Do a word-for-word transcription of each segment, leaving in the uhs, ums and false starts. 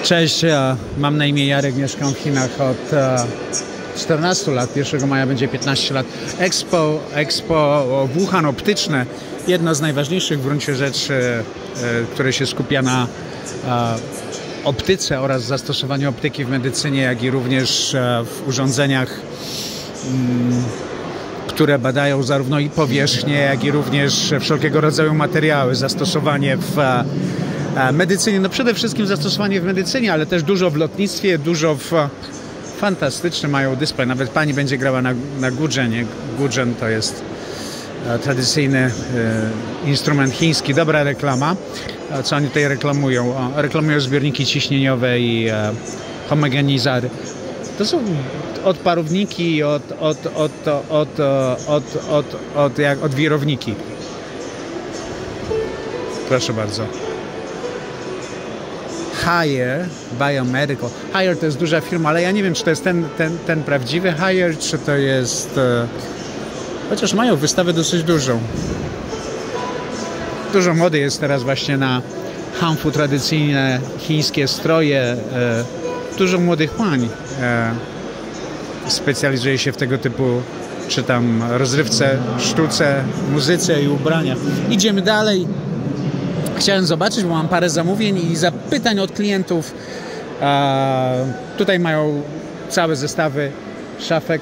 Cześć, mam na imię Jarek, mieszkam w Chinach od czternastu lat, pierwszego maja będzie piętnaście lat. Expo, Expo Wuhan optyczne, jedno z najważniejszych w gruncie rzeczy, które się skupia na optyce oraz zastosowaniu optyki w medycynie, jak i również w urządzeniach, które badają zarówno i powierzchnię, jak i również wszelkiego rodzaju materiały, zastosowanie w medycynie, no przede wszystkim zastosowanie w medycynie, ale też dużo w lotnictwie, dużo w fantastycznym mają display. Nawet pani będzie grała na, na guzhenie. Guzhen to jest e, tradycyjny e, instrument chiński. Dobra reklama. E, co oni tutaj reklamują? O, reklamują zbiorniki ciśnieniowe i e, homogenizatory. To są odparowniki od, od, od, od, od, od, od, od, jak, od wirowniki. Proszę bardzo. Haier Biomedical. Haier to jest duża firma, ale ja nie wiem, czy to jest ten, ten, ten prawdziwy Haier, czy to jest... E... Chociaż mają wystawę dosyć dużą. Dużo mody jest teraz właśnie na hanfu, tradycyjne chińskie stroje. E... Dużo młodych pań e... specjalizuje się w tego typu, czy tam rozrywce, sztuce, muzyce i ubraniach. Idziemy dalej. Chciałem zobaczyć, bo mam parę zamówień i zapytań od klientów. E, tutaj mają całe zestawy szafek.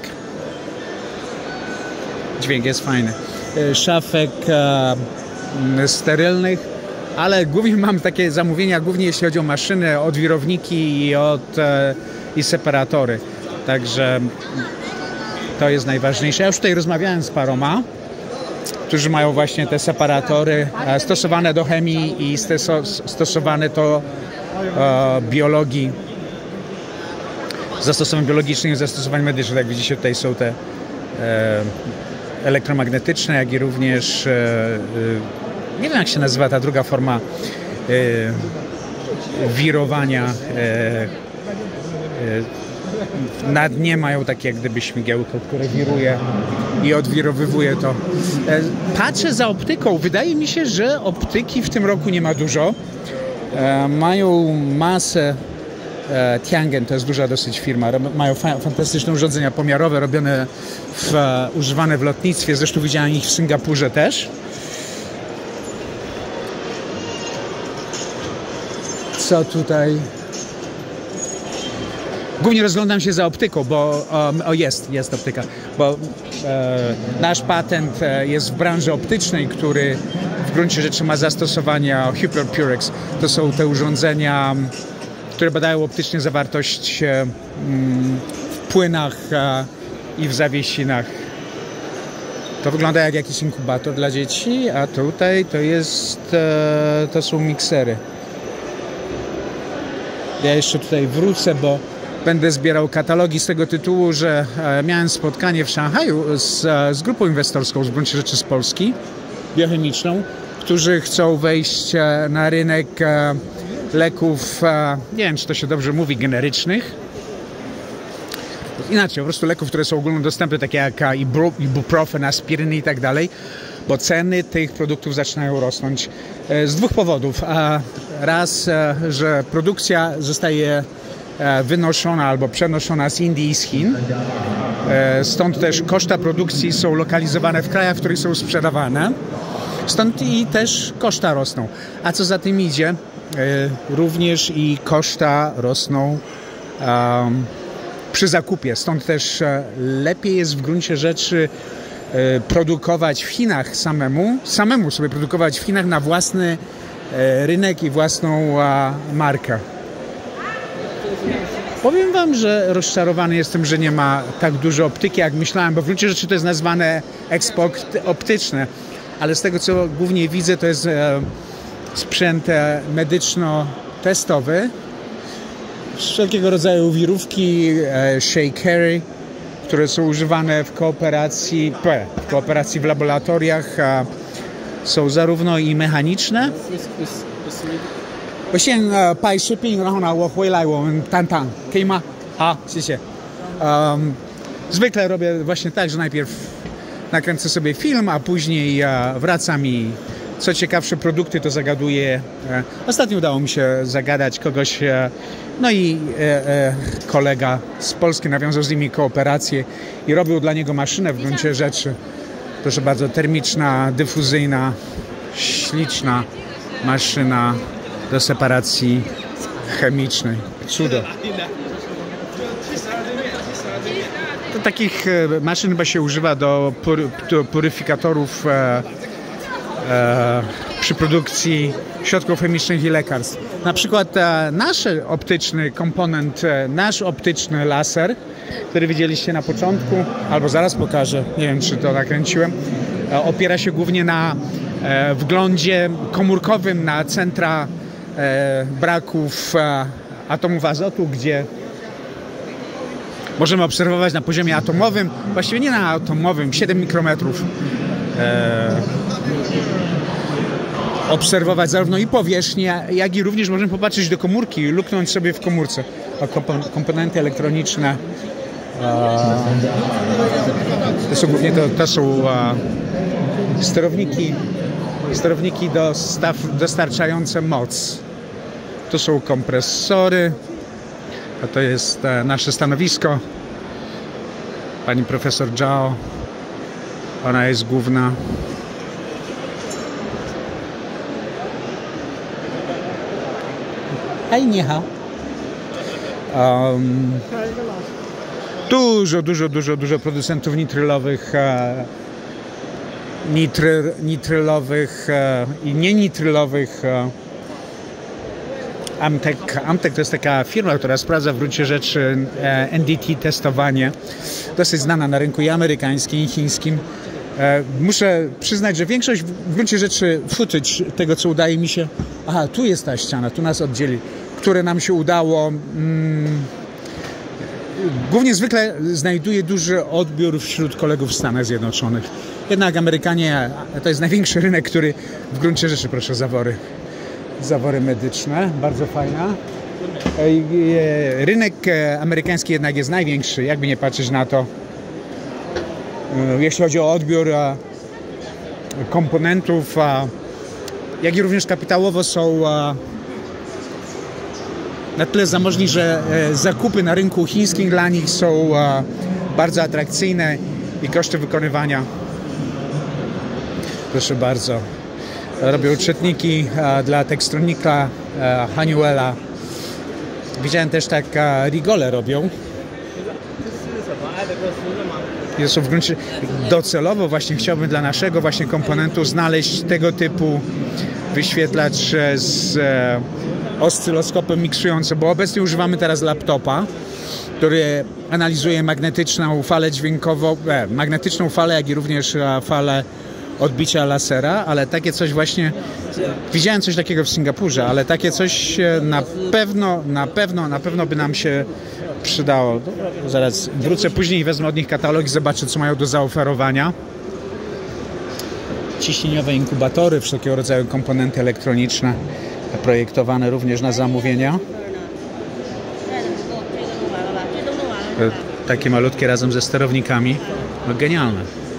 Dźwięk jest fajny. E, szafek e, sterylnych, ale głównie mam takie zamówienia, głównie jeśli chodzi o maszyny, od wirowniki i od e, i separatory. Także to jest najważniejsze. Ja już tutaj rozmawiałem z paroma, którzy mają właśnie te separatory e, stosowane do chemii i stosowane do e, biologii, zastosowań biologicznych i zastosowań medycznych. Jak widzicie, tutaj są te e, elektromagnetyczne, jak i również e, e, nie wiem, jak się nazywa ta druga forma e, wirowania. E, e, Na dnie mają takie jak gdyby śmigiełko, które wiruje i odwirowywuje to. Patrzę za optyką. Wydaje mi się, że optyki w tym roku nie ma dużo. Mają masę. Tiangen to jest duża dosyć firma. Mają fa fantastyczne urządzenia pomiarowe robione, w, używane w lotnictwie. Zresztą widziałem ich w Singapurze też. Co tutaj? Głównie rozglądam się za optyką, bo um, o jest, jest optyka, bo e, nasz patent e, jest w branży optycznej, który w gruncie rzeczy ma zastosowania Hyperpurex. To są te urządzenia, które badają optycznie zawartość e, w płynach e, i w zawiesinach. To wygląda jak jakiś inkubator dla dzieci, a tutaj to jest, e, to są miksery. Ja jeszcze tutaj wrócę, bo będę zbierał katalogi z tego tytułu, że e, miałem spotkanie w Szanghaju z, e, z grupą inwestorską, z gruncie rzeczy z Polski, biochemiczną, którzy chcą wejść e, na rynek e, leków, e, nie wiem, czy to się dobrze mówi, generycznych. Inaczej, po prostu leków, które są ogólnodostępne, takie jak ibuprofen, aspiryny i tak dalej, bo ceny tych produktów zaczynają rosnąć e, z dwóch powodów. E, raz, e, że produkcja zostaje wynoszona albo przenoszona z Indii i z Chin. Stąd też koszta produkcji są lokalizowane w krajach, w których są sprzedawane. Stąd i też koszta rosną. A co za tym idzie, również i koszta rosną um, przy zakupie. Stąd też lepiej jest w gruncie rzeczy produkować w Chinach samemu, samemu sobie produkować w Chinach na własny rynek i własną markę. Powiem wam, że rozczarowany jestem, że nie ma tak dużo optyki, jak myślałem, bo w gruncie rzeczy to jest nazwane Expo optyczne, ale z tego, co głównie widzę, to jest e, sprzęt e, medyczno-testowy, wszelkiego rodzaju wirówki, e, shakery, które są używane w kooperacji, p, w kooperacji w laboratoriach, a są zarówno i mechaniczne. 我先呃拍视频，然后呢我回来我们谈谈，可以吗？好，谢谢。Um, zwykle robię właśnie tak, że najpierw nakręcę sobie film, a później uh, wracam i co ciekawsze produkty, to zagaduję. Ostatnio udało mi się zagadać kogoś, no i kolega z Polski nawiązał z nimi kooperację i robił dla niego maszynę w gruncie rzeczy. Proszę bardzo, termiczna, dyfuzyjna, śliczna maszyna do separacji chemicznej. Cudo. To takich maszyn chyba się używa do, pur, do puryfikatorów e, e, przy produkcji środków chemicznych i lekarstw. Na przykład e, nasz optyczny komponent, e, nasz optyczny laser, który widzieliście na początku, albo zaraz pokażę, nie wiem czy to nakręciłem, e, opiera się głównie na e, wglądzie komórkowym na centra e, braków e, atomów azotu, gdzie możemy obserwować na poziomie atomowym, właściwie nie na atomowym, siedem mikrometrów, e, obserwować zarówno i powierzchnię, jak i również możemy popatrzeć do komórki i luknąć sobie w komórce. A komponenty elektroniczne e, to są głównie to, to są e, sterowniki, sterowniki dostaw, dostarczające moc. To są kompresory. A to jest e, nasze stanowisko. Pani profesor Zhao. Ona jest główna. Hej, nie hao. Um, dużo, dużo, dużo, dużo producentów nitrylowych, e, nitry, nitrylowych e, i nienitrylowych. E, Amtec. Amtec to jest taka firma, która sprawdza w gruncie rzeczy N D T testowanie. Dosyć znana na rynku i amerykańskim, i chińskim. Muszę przyznać, że większość w gruncie rzeczy footage tego, co udaje mi się... Aha, tu jest ta ściana, tu nas oddzieli. Które nam się udało... Mm, głównie zwykle znajduje duży odbiór wśród kolegów w Stanach Zjednoczonych. Jednak Amerykanie to jest największy rynek, który w gruncie rzeczy, proszę, zawory. Zawory medyczne, bardzo fajna. Rynek amerykański jednak jest największy, jakby nie patrzeć na to. Jeśli chodzi o odbiór komponentów, jak i również kapitałowo są na tyle zamożni, że zakupy na rynku chińskim dla nich są bardzo atrakcyjne i koszty wykonywania. Proszę bardzo. Robią czytniki dla Textronika, Honeywella. Widziałem też tak Rigole robią. Jest to w gruncie docelowo właśnie chciałbym dla naszego właśnie komponentu znaleźć tego typu wyświetlacz z oscyloskopem miksującym, bo obecnie używamy teraz laptopa, który analizuje magnetyczną falę dźwiękową, e, magnetyczną falę, jak i również falę odbicia lasera, ale takie coś właśnie, widziałem coś takiego w Singapurze, ale takie coś na pewno, na pewno, na pewno by nam się przydało. Zaraz wrócę później i wezmę od nich katalog i zobaczę, co mają do zaoferowania. Ciśnieniowe inkubatory, wszelkiego rodzaju komponenty elektroniczne, projektowane również na zamówienia. Takie malutkie razem ze sterownikami. No, genialne.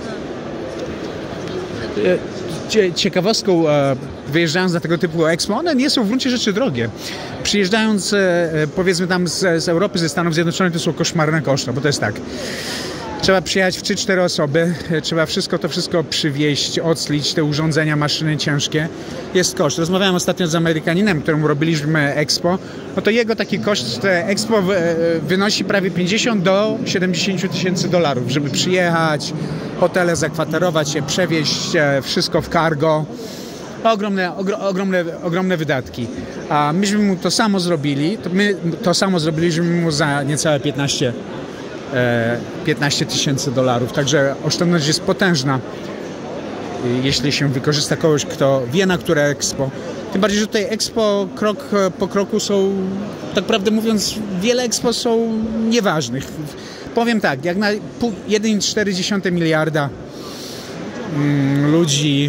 Ciekawostką, wyjeżdżając na tego typu expo, one nie są w gruncie rzeczy drogie. Przyjeżdżając, powiedzmy tam z, z Europy, ze Stanów Zjednoczonych, to są koszmarne koszta, bo to jest tak. Trzeba przyjechać w trzy cztery osoby, trzeba wszystko to wszystko przywieźć, odslić, te urządzenia, maszyny ciężkie. Jest koszt. Rozmawiałem ostatnio z Amerykaninem, któremu robiliśmy expo. No to jego taki koszt expo wynosi prawie pięćdziesiąt do siedemdziesięciu tysięcy dolarów, żeby przyjechać, hotele zakwaterować się, przewieźć wszystko w cargo. Ogromne, ogromne, ogromne wydatki. A myśmy mu to samo zrobili, to my to samo zrobiliśmy mu za niecałe piętnaście tysięcy dolarów. Także oszczędność jest potężna, jeśli się wykorzysta kogoś, kto wie, na które expo. Tym bardziej, że tutaj expo krok po kroku są, tak prawdę mówiąc, wiele expo są nieważnych. Powiem tak, jak na jeden przecinek cztery miliarda mm, ludzi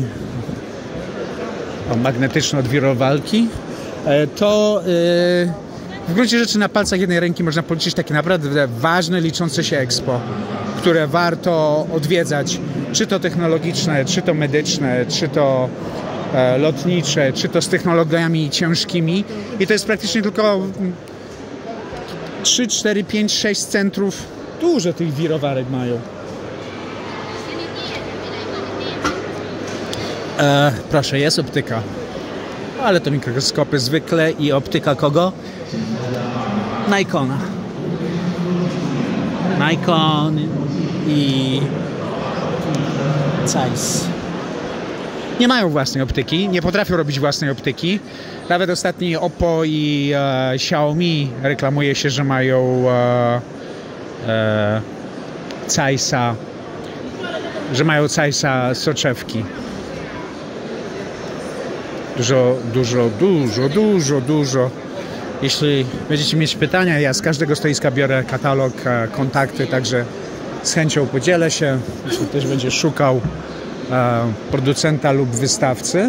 o magnetyczne odwirowalki, to yy, w gruncie rzeczy na palcach jednej ręki można policzyć takie naprawdę ważne, liczące się expo, które warto odwiedzać, czy to technologiczne, czy to medyczne, czy to e, lotnicze, czy to z technologiami ciężkimi. I to jest praktycznie tylko trzy, cztery, pięć, sześć centrów. Dużo tych wirowarek mają. E, proszę, jest optyka. Ale to mikroskopy zwykle i optyka kogo? Nikona. Nikon i Zeiss. Nie mają własnej optyki, nie potrafią robić własnej optyki. Nawet ostatni Oppo i e, Xiaomi reklamuje się, że mają e, e, Zeissa, że mają Zeissa soczewki. Dużo, dużo, dużo, dużo, dużo. Jeśli będziecie mieć pytania, ja z każdego stoiska biorę katalog, kontakty, także z chęcią podzielę się. Jeśli ktoś będzie szukał e, producenta lub wystawcy.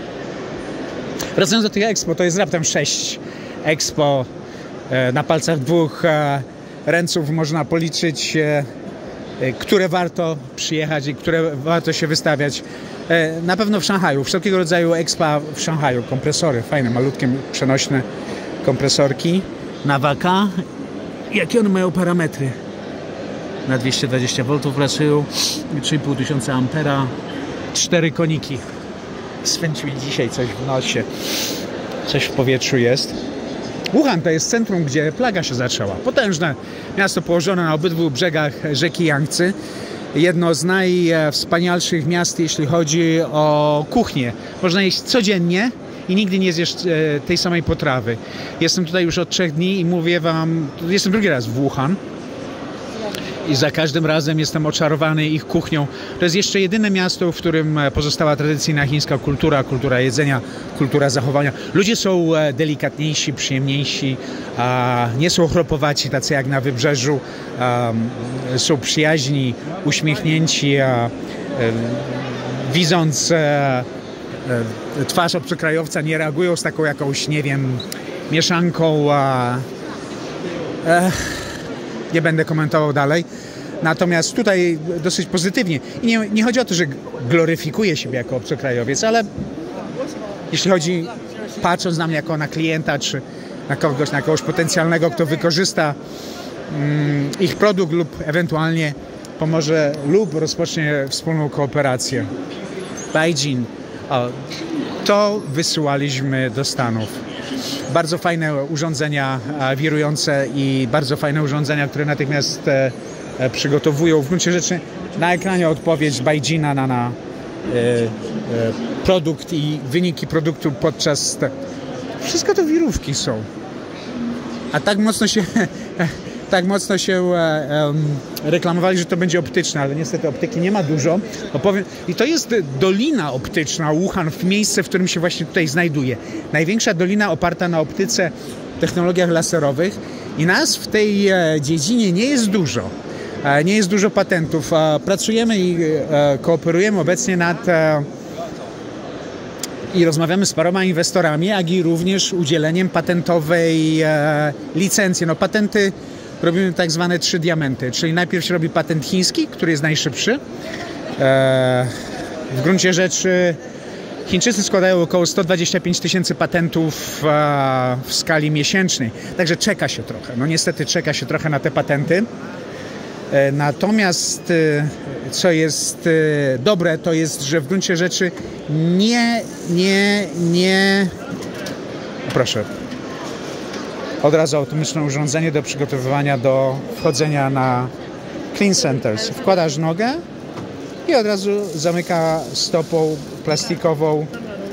Wracając do tych expo, to jest raptem sześć expo. E, na palcach dwóch e, ręców można policzyć, e, które warto przyjechać i które warto się wystawiać. E, na pewno w Szanghaju, wszelkiego rodzaju expa w Szanghaju. Kompresory, fajne, malutkie, przenośne kompresorki. Nawaka. Jakie one mają parametry? Na dwieście dwadzieścia woltów pracują, trzy i pół tysiąca ampera, cztery koniki. Swędzi mi dzisiaj coś w nosie, coś w powietrzu jest. Wuhan to jest centrum, gdzie plaga się zaczęła. Potężne miasto położone na obydwu brzegach rzeki Jangtzy. Jedno z najwspanialszych miast, jeśli chodzi o kuchnię. Można jeść codziennie i nigdy nie zjesz e, tej samej potrawy. Jestem tutaj już od trzech dni i mówię wam, jestem drugi raz w Wuhan i za każdym razem jestem oczarowany ich kuchnią. To jest jeszcze jedyne miasto, w którym pozostała tradycyjna chińska kultura, kultura jedzenia, kultura zachowania. Ludzie są delikatniejsi, przyjemniejsi, a nie są chropowaci, tacy jak na wybrzeżu. A, są przyjaźni, uśmiechnięci, a, a, widząc a, a, twarz obcokrajowca nie reagują z taką jakąś, nie wiem, mieszanką. A, a, nie będę komentował dalej. Natomiast tutaj dosyć pozytywnie. I nie, nie chodzi o to, że gloryfikuje siebie jako obcokrajowiec, ale jeśli chodzi, patrząc na mnie jako na klienta, czy na kogoś, na kogoś potencjalnego, kto wykorzysta mm, ich produkt lub ewentualnie pomoże lub rozpocznie wspólną kooperację. Beijing. O, to wysyłaliśmy do Stanów. Bardzo fajne urządzenia wirujące i bardzo fajne urządzenia, które natychmiast e, przygotowują. W gruncie rzeczy na ekranie odpowiedź Beijinga na, na e, e, produkt i wyniki produktu podczas... Te... Wszystko to wirówki są. A tak mocno się... tak mocno się e, um, reklamowali, że to będzie optyczne, ale niestety optyki nie ma dużo. Opowiem. I to jest dolina optyczna Wuhan, w miejsce, w którym się właśnie tutaj znajduje. Największa dolina oparta na optyce, technologiach laserowych i nas w tej e, dziedzinie nie jest dużo. E, nie jest dużo patentów. E, pracujemy i e, kooperujemy obecnie nad e, i rozmawiamy z paroma inwestorami, jak i również udzieleniem patentowej e, licencji. No patenty robimy tak zwane trzy diamenty, czyli najpierw się robi patent chiński, który jest najszybszy. E, w gruncie rzeczy Chińczycy składają około sto dwadzieścia pięć tysięcy patentów e, w skali miesięcznej, także czeka się trochę. No niestety czeka się trochę na te patenty. E, natomiast e, co jest e, dobre, to jest, że w gruncie rzeczy nie, nie, nie... Proszę. Od razu automatyczne urządzenie do przygotowywania do wchodzenia na clean centers. Wkładasz nogę i od razu zamyka stopą plastikową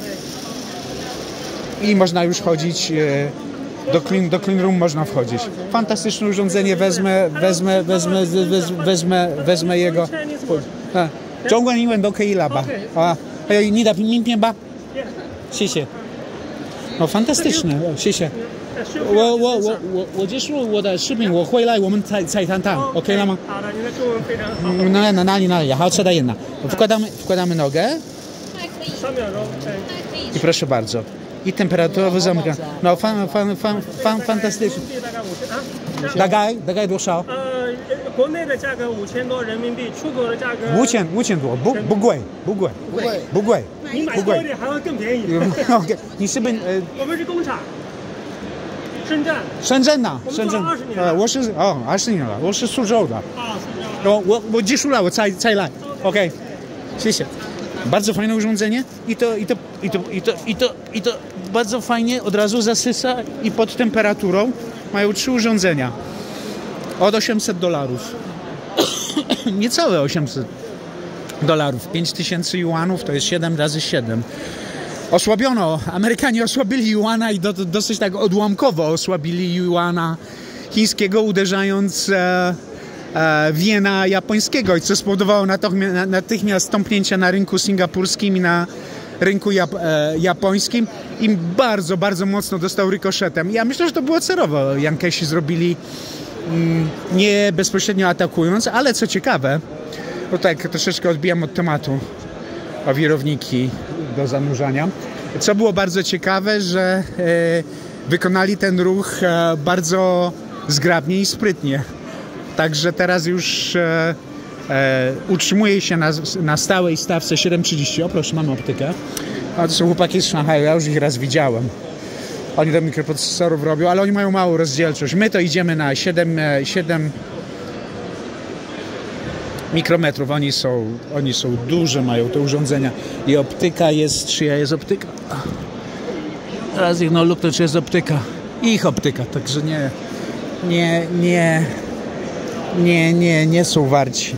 i można już chodzić do clean, do clean room można wchodzić. Fantastyczne urządzenie, wezmę, wezmę, wezmę, wezmę, wezmę, wezmę jego. 中文英文都可以了吧？啊，还有你的名片吧？谢谢。哦，fantastyczne，谢谢。我我我我我结束我的视频，我回来我们再再谈谈 ，OK 了吗？ 好的，你的中文非常好。 那那哪里哪里？好吃的jedna. Wkładamy, wkładamy nogę. 三秒钟，哎。 I proszę bardzo. i temperaturowo zamyka. No, fan, fan, fan, fan, fantastycznie. 大概大概多少？ 呃，国内的价格五千多人民币，出口的价格五千五千多，不不贵，不贵， 不贵， 不贵， 你买多一点还会更便宜。 OK， 你是不是呃？ 我们是工厂，深圳。 深圳呐， 我们深圳做了二十年呃， 了我是哦二十年了，我是苏州的。 啊，是这样。 我我我记住了，我再再来。OK， 谢谢。Bardzo fajne urządzenie i to, i to, i to, i to, i to, i to bardzo fajnie od razu zasysa i pod temperaturą mają trzy urządzenia od osiemset dolarów. Niecałe osiemset dolarów. pięć tysięcy juanów to jest siedem razy siedem. Osłabiono, Amerykanie osłabili juana i do, dosyć tak odłamkowo osłabili juana chińskiego, uderzając e, e, w jena japońskiego, co spowodowało natychmiast stąpnięcia na rynku singapurskim i na rynku jap, e, japońskim. Im bardzo, bardzo mocno dostał rykoszetem. Ja myślę, że to było celowo. Jankesi zrobili mm, nie bezpośrednio atakując, ale co ciekawe, bo tak troszeczkę odbijam od tematu o wirowniki do zanurzania. Co było bardzo ciekawe, że e, wykonali ten ruch e, bardzo zgrabnie i sprytnie. Także teraz już e, e, utrzymuje się na, na stałej stawce siedem trzydzieści. O proszę, mamy optykę. A to są chłopaki z Szanghaju, ja już ich raz widziałem. Oni do mikroprocesorów robią, ale oni mają małą rozdzielczość. My to idziemy na siedem, siedem mikrometrów. Oni są, oni są duże, mają te urządzenia. I optyka jest, czyja jest optyka? Teraz ich no lub to czy jest optyka. Ich optyka, także nie, nie, nie, nie, nie, nie są warci.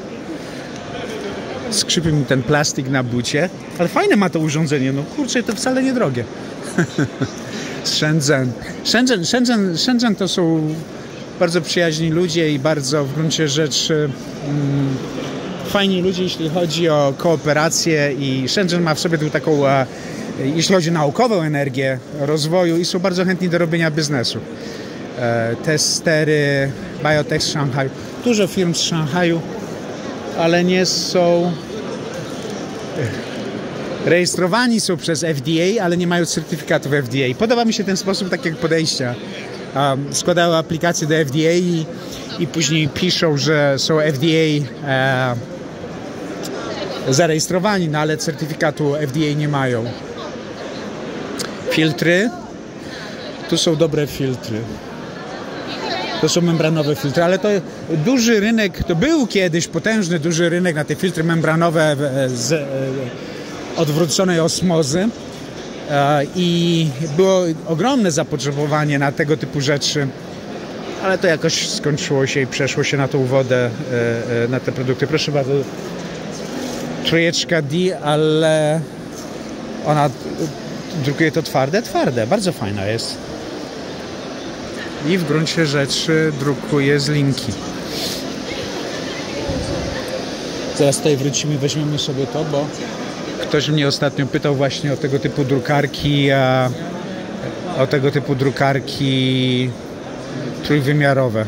Skrzypi mi ten plastik na bucie, ale fajne ma to urządzenie, no kurczę, to wcale nie drogie. Shenzhen. Shenzhen, Shenzhen. Shenzhen to są bardzo przyjaźni ludzie i bardzo w gruncie rzeczy mm, fajni ludzie, jeśli chodzi o kooperację, i Shenzhen ma w sobie tu taką, e, jeśli chodzi o naukową energię rozwoju, i są bardzo chętni do robienia biznesu. E, testery, biotech z Szanghaju, dużo firm z Szanghaju, ale nie są rejestrowani są przez F D A, ale nie mają certyfikatów F D A. Podoba mi się ten sposób takiego podejścia. Um, składają aplikacje do F D A i, i później piszą, że są F D A e, zarejestrowani, no ale certyfikatu F D A nie mają. Filtry. Tu są dobre filtry. To są membranowe filtry, ale to duży rynek, to był kiedyś potężny, duży rynek na te filtry membranowe z odwróconej osmozy i było ogromne zapotrzebowanie na tego typu rzeczy, ale to jakoś skończyło się i przeszło się na tą wodę, na te produkty. Proszę bardzo, trójeczka D, ale ona drukuje to twarde, twarde, bardzo fajna jest. I w gruncie rzeczy drukuje z linki. Zaraz tutaj wrócimy i weźmiemy sobie to, bo ktoś mnie ostatnio pytał właśnie o tego typu drukarki, a, o tego typu drukarki trójwymiarowe.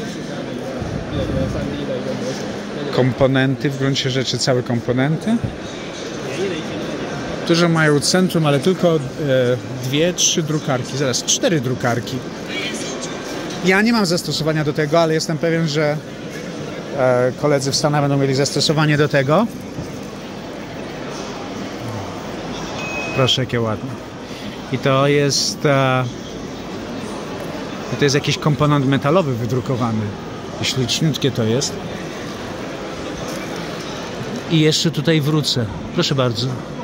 Komponenty, w gruncie rzeczy całe komponenty. Dużo mają centrum, ale tylko e, dwie, trzy drukarki, zaraz cztery drukarki. Ja nie mam zastosowania do tego, ale jestem pewien, że e, koledzy w Stanach będą mieli zastosowanie do tego. Proszę, jakie ładne. I to jest e, to jest jakiś komponent metalowy wydrukowany. Śliczniutkie to jest. I jeszcze tutaj wrócę. Proszę bardzo.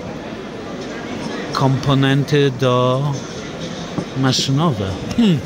Komponenty do maszynowe. Hmm.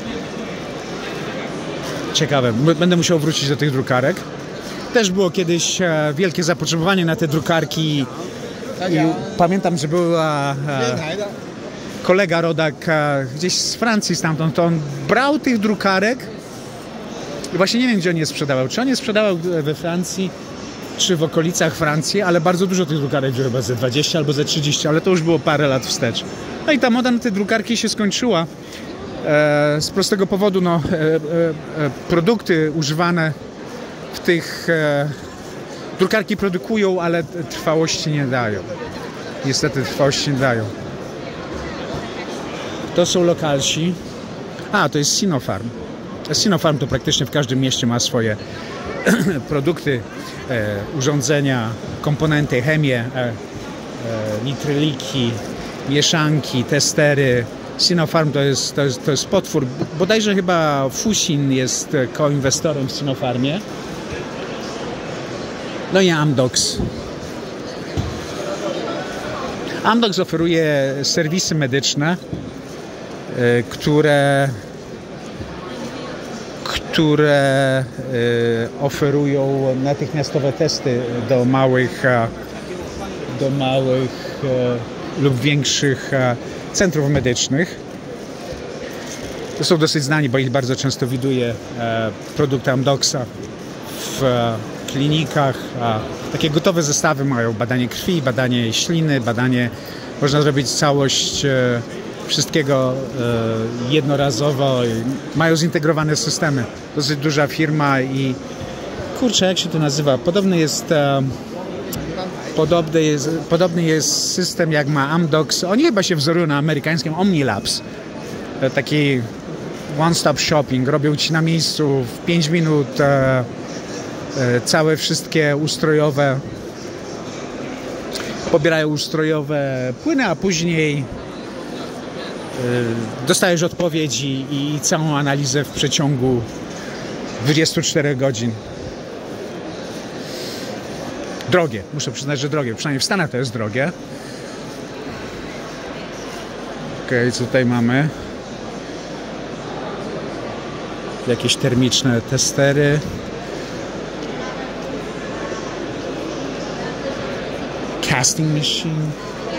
Ciekawe. Będę musiał wrócić do tych drukarek. Też było kiedyś e, wielkie zapotrzebowanie na te drukarki. I pamiętam, że był e, kolega rodak e, gdzieś z Francji stamtąd, to on brał tych drukarek i właśnie nie wiem, gdzie on je sprzedawał. Czy on je sprzedawał we Francji, czy w okolicach Francji, ale bardzo dużo tych drukarek wziął, chyba ze dwadzieścia albo ze trzydzieści, ale to już było parę lat wstecz. No i ta moda na te drukarki się skończyła. E, z prostego powodu, no, e, e, produkty używane w tych e, drukarki produkują, ale trwałości nie dają. Niestety trwałości nie dają. To są lokalsi. A, to jest Sinopharm. Sinopharm to praktycznie w każdym mieście ma swoje produkty, e, urządzenia, komponenty, chemię, e, e, nitryliki, mieszanki, testery. Sinopharm to jest, to jest, to jest potwór. Bodajże chyba Fusin jest koinwestorem w Sinopharmie. No i Amdocs. Amdocs oferuje serwisy medyczne, y, które, które y, oferują natychmiastowe testy do małych, do małych y, lub większych y, centrów medycznych. To są dosyć znani, bo ich bardzo często widuje e, produkty Amdocsa w e, klinikach. A takie gotowe zestawy mają badanie krwi, badanie śliny, badanie, można zrobić całość e, wszystkiego e, jednorazowo. Mają zintegrowane systemy. Dosyć duża firma i kurczę, jak się to nazywa? Podobny jest e, podobny jest, podobny jest system jak ma Amdocs. Oni chyba się wzorują na amerykańskim OmniLabs. E, taki one-stop shopping. Robią ci na miejscu w pięć minut e, e, całe wszystkie ustrojowe, pobierają ustrojowe płyny, a później e, dostajesz odpowiedzi i całą analizę w przeciągu dwudziestu czterech godzin. Drogie, muszę przyznać, że drogie. Przynajmniej w Stanach to jest drogie. Okej, co tutaj mamy? Jakieś termiczne testery. Casting machine.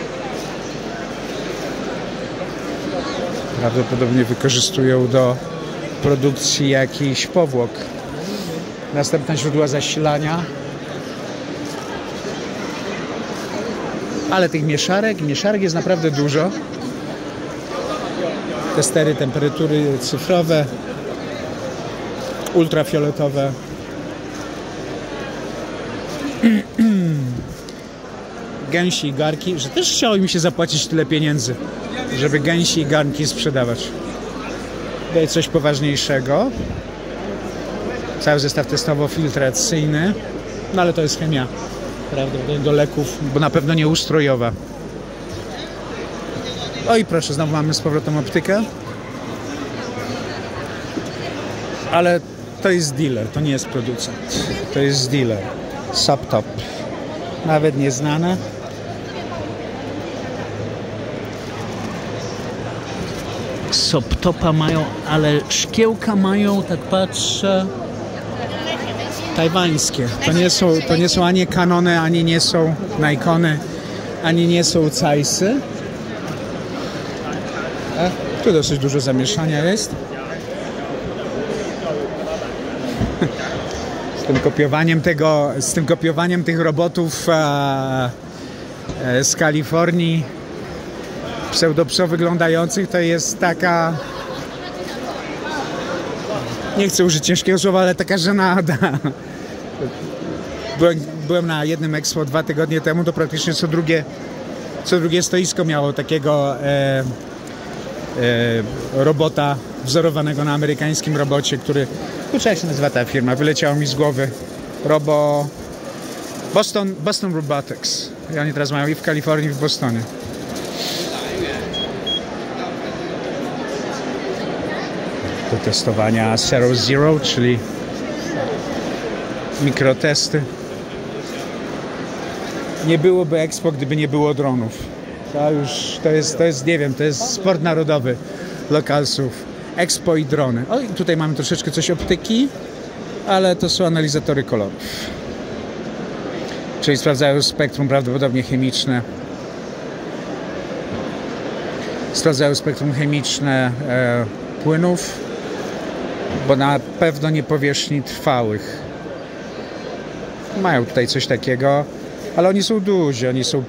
Prawdopodobnie wykorzystują do produkcji jakiś powłok. Następne źródła zasilania. Ale tych mieszarek, mieszarek jest naprawdę dużo. Testery temperatury cyfrowe, ultrafioletowe. Gęsi i garki, że też chciało mi się zapłacić tyle pieniędzy, żeby gęsi i garnki sprzedawać. Tutaj coś poważniejszego. Cały zestaw testowo-filtracyjny. No ale to jest chemia, prawda, do leków, bo na pewno nie ustrojowa. O i proszę, znowu mamy z powrotem optykę. Ale to jest dealer, to nie jest producent. To jest dealer. Subtop. Nawet nieznane. Subtopa mają, ale szkiełka mają, tak patrzę, tajwańskie. To nie są, to nie są ani Canony, ani nie są Nikony, ani nie są Zeissy. E, tu dosyć dużo zamieszania jest. Z tym kopiowaniem tego, z tym kopiowaniem tych robotów e, e, z Kalifornii, pseudopso wyglądających, to jest taka, nie chcę użyć ciężkiego słowa, ale taka żenada. Byłem, byłem na jednym Expo dwa tygodnie temu, to praktycznie co drugie, co drugie stoisko miało takiego e, e, robota wzorowanego na amerykańskim robocie, który, kurczę, jak się nazywa ta firma, wyleciało mi z głowy. Robo... Boston, Boston Robotics. I oni teraz mają i w Kalifornii, i w Bostonie. Do testowania Zero Zero, czyli mikrotesty. Nie byłoby Expo, gdyby nie było dronów. To już, to jest, to jest, nie wiem, to jest sport narodowy lokalsów. Expo i drony. O, i tutaj mamy troszeczkę coś optyki, ale to są analizatory kolorów. Czyli sprawdzają spektrum prawdopodobnie chemiczne. Sprawdzają spektrum chemiczne e, płynów, bo na pewno nie powierzchni trwałych. Mają tutaj coś takiego, ale oni są duzi, oni są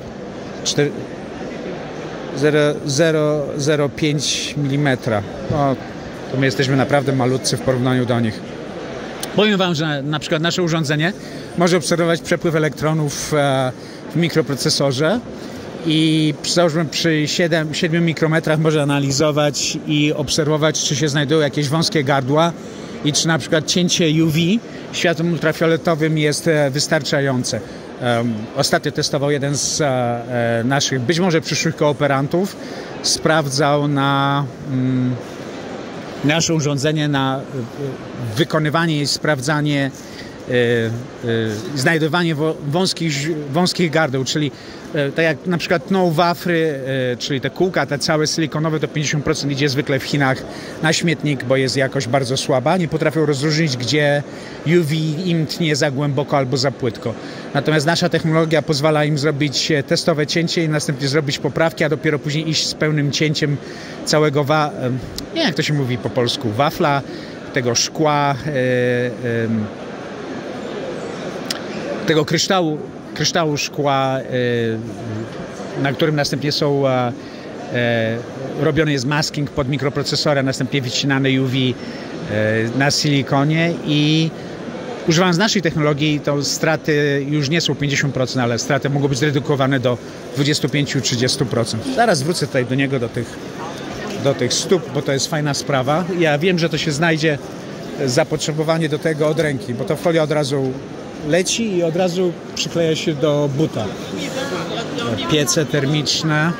zero przecinek zero pięć milimetra. No, to my jesteśmy naprawdę malutcy w porównaniu do nich. Powiem wam, że na przykład nasze urządzenie może obserwować przepływ elektronów w mikroprocesorze i załóżmy przy siedmiu mikrometrach może analizować i obserwować, czy się znajdują jakieś wąskie gardła i czy na przykład cięcie U V światłem ultrafioletowym jest wystarczające. Um, ostatnio testował jeden z e, naszych, być może przyszłych kooperantów, sprawdzał na mm, nasze urządzenie, na e, wykonywanie i sprawdzanie, e, e, znajdowanie wąskich, wąskich gardeł, czyli e, tak jak na przykład tną wafry, e, czyli te kółka, te całe silikonowe, to pięćdziesiąt procent idzie zwykle w Chinach na śmietnik, bo jest jakość bardzo słaba. Nie potrafią rozróżnić, gdzie U V im tnie za głęboko albo za płytko. Natomiast nasza technologia pozwala im zrobić testowe cięcie i następnie zrobić poprawki, a dopiero później iść z pełnym cięciem całego, wa- nie wiem jak to się mówi po polsku, wafla, tego szkła, yy, yy, tego kryształu, kryształu szkła, yy, na którym następnie są yy, robiony jest masking pod mikroprocesora, następnie wycinane U V yy, na silikonie i używając naszej technologii, to straty już nie są pięćdziesiąt procent, ale straty mogą być zredukowane do dwadzieścia pięć do trzydziestu procent. Zaraz wrócę tutaj do niego, do tych, do tych stóp, bo to jest fajna sprawa. Ja wiem, że to się znajdzie zapotrzebowanie do tego od ręki, bo to folia od razu leci i od razu przykleja się do buta. Piece termiczne.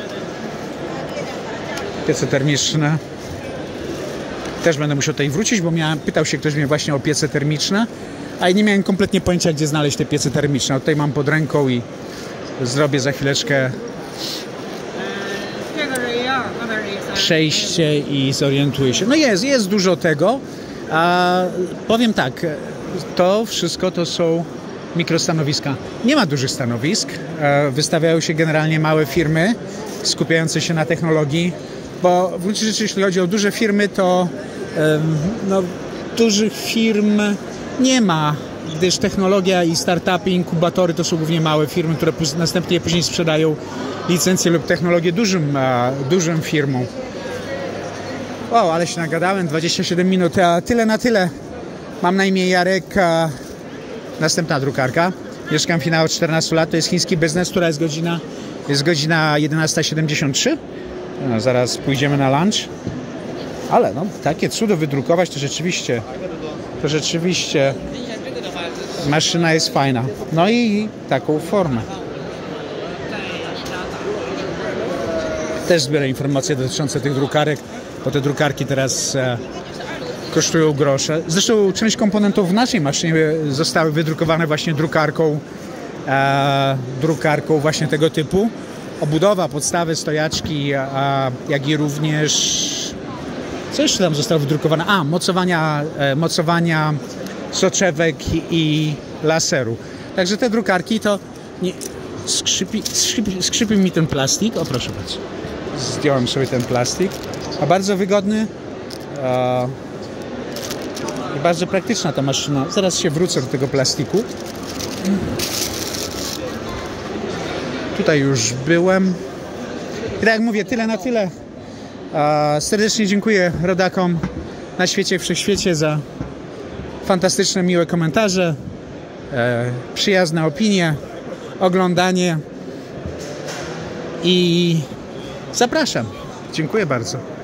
Piece termiczne. Też będę musiał tutaj wrócić, bo miałem, pytał się ktoś mnie właśnie o piece termiczne, a ja nie miałem kompletnie pojęcia, gdzie znaleźć te piece termiczne. A tutaj mam pod ręką i zrobię za chwileczkę przejście i zorientuję się. No jest, jest dużo tego. A powiem tak, to wszystko to są mikrostanowiska. Nie ma dużych stanowisk. Wystawiają się generalnie małe firmy skupiające się na technologii, bo w gruncie rzeczy, jeśli chodzi o duże firmy, to no, dużych firm nie ma, gdyż technologia i startupy, inkubatory to są głównie małe firmy, które następnie później sprzedają licencje lub technologię dużym, dużym firmom. O, ale się nagadałem, dwadzieścia siedem minut, a tyle na tyle. Mam na imię Jarek, a następna drukarka. Mieszkam w Chinach od czternastu lat, to jest chiński biznes, która jest godzina, jest godzina jedenasta siedemdziesiąt trzy. No, zaraz pójdziemy na lunch. Ale no, takie cudo wydrukować to rzeczywiście, to rzeczywiście maszyna jest fajna. No i taką formę. Też zbierę informacje dotyczące tych drukarek, bo te drukarki teraz e, kosztują grosze. Zresztą część komponentów w naszej maszynie zostały wydrukowane właśnie drukarką, e, drukarką właśnie tego typu. Obudowa, podstawy, stojaczki, a, jak i również... Co jeszcze tam zostało wydrukowane? A, mocowania, e, mocowania soczewek i laseru. Także te drukarki to... Nie, skrzypi, skrzypi, skrzypi mi ten plastik. O, proszę bardzo. Zdjąłem sobie ten plastik. A bardzo wygodny e, i bardzo praktyczna ta maszyna. Zaraz się wrócę do tego plastiku. Tutaj już byłem. I tak jak mówię, tyle na tyle. E, serdecznie dziękuję rodakom na świecie, wszechświecie za fantastyczne, miłe komentarze, e, przyjazne opinie, oglądanie i zapraszam. Dziękuję bardzo.